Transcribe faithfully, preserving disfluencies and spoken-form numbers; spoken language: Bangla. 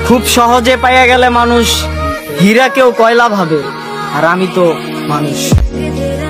খুব সহজে পাইয়া গেলে মানুষ হীরাকেও কয়লা ভাবে, আর আমি তো মানুষ।